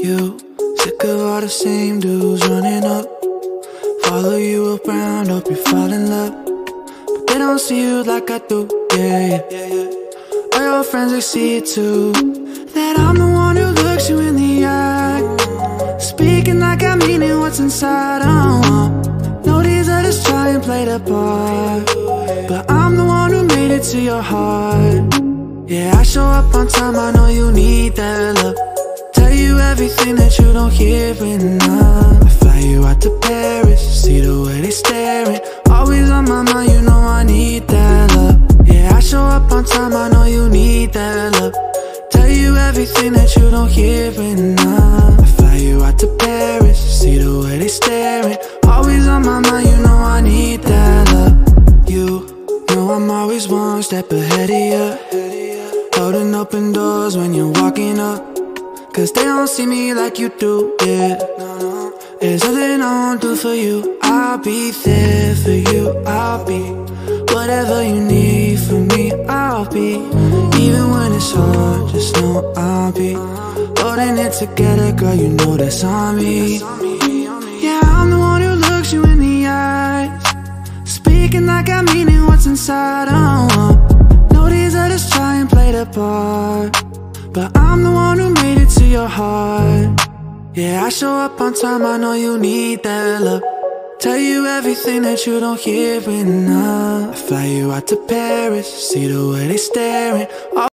You sick of all the same dudes running up, follow you around, hope you fall in love, but they don't see you like I do, yeah. All your friends, they see it too, that I'm the one who looks you in the eye, speaking like I mean it, what's inside. No, these others try and play the part, but I'm the one who made it to your heart. Yeah, I show up on time, I know you need that love, tell you everything that you don't hear enough. I fly you out to Paris, see the way they staring, always on my mind, you know I need that love. Yeah, I show up on time, I know you need that love, tell you everything that you don't hear enough. I fly you out to Paris, see the way they staring, always on my mind, you know I need that love. You know I'm always one step ahead of you, holding open doors when you're walking up, cause they don't see me like you do, yeah. There's nothing I won't do for you, I'll be there for you, I'll be whatever you need from me, I'll be. Even when it's hard, just know I'll be holding it together, girl, you know that's on me. Yeah, I'm the one who looks you in the eyes, speaking like I mean it, what's inside. No, these others try and play the part, but I'm the one who made it to your heart. Yeah, I show up on time, I know you need that love, tell you everything that you don't hear enough. I fly you out to Paris, see the way they staring,